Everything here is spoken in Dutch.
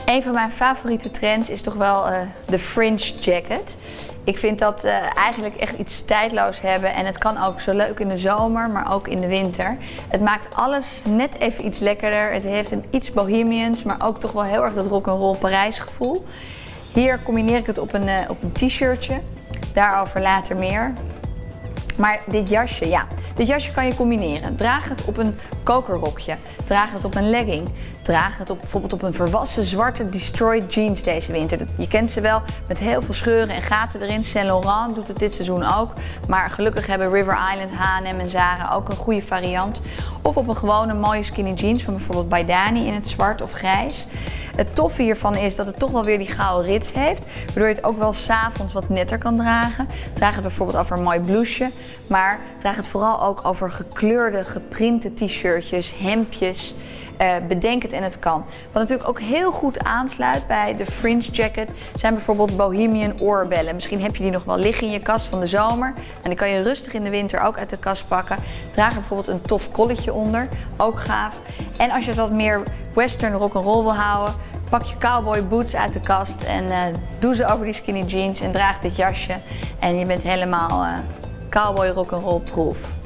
Een van mijn favoriete trends is toch wel de fringe jacket. Ik vind dat eigenlijk echt iets tijdloos hebben en het kan ook zo leuk in de zomer, maar ook in de winter. Het maakt alles net even iets lekkerder. Het heeft een iets bohemians, maar ook toch wel heel erg dat rock'n'roll Parijs gevoel. Hier combineer ik het op een t-shirtje. Daarover later meer. Maar dit jasje, ja. Dit jasje kan je combineren. Draag het op een kokerrokje. Draag het op een legging. Draag het bijvoorbeeld op een verwassen zwarte destroyed jeans deze winter. Je kent ze wel met heel veel scheuren en gaten erin. Saint Laurent doet het dit seizoen ook. Maar gelukkig hebben River Island, H&M en Zara ook een goede variant. Of op een gewone mooie skinny jeans van bijvoorbeeld Baidani in het zwart of grijs. Het toffe hiervan is dat het toch wel weer die gouden rits heeft, waardoor je het ook wel 's avonds wat netter kan dragen. Draag het bijvoorbeeld over een mooi blouseje, maar draag het vooral ook over gekleurde, geprinte t-shirtjes, hemdjes. Bedenk het en het kan. Wat natuurlijk ook heel goed aansluit bij de fringe jacket zijn bijvoorbeeld bohemian oorbellen. Misschien heb je die nog wel liggen in je kast van de zomer en die kan je rustig in de winter ook uit de kast pakken. Draag er bijvoorbeeld een tof colletje onder, ook gaaf. En als je het wat meer western rock'n'roll wil houden, pak je cowboy boots uit de kast en doe ze over die skinny jeans en draag dit jasje. En je bent helemaal cowboy rock'n'roll proof.